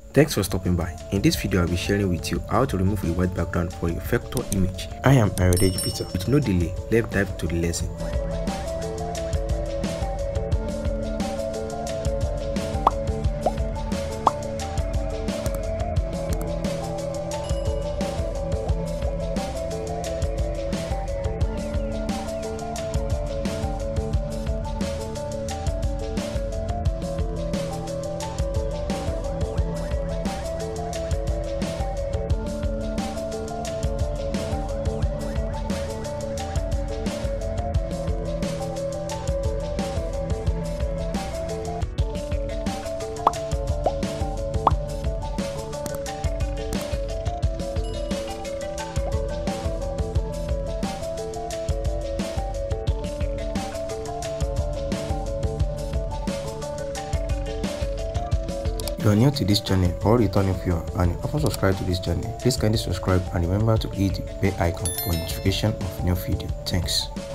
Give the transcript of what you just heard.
Thanks for stopping by. In this video, I'll be sharing with you how to remove the white background for your vector image. I am Ayodeji Peter. With no delay, let's dive to the lesson. If you are new to this channel or returning viewer and you haven't subscribed to this channel, please kindly subscribe and remember to hit the bell icon for notification of new video. Thanks.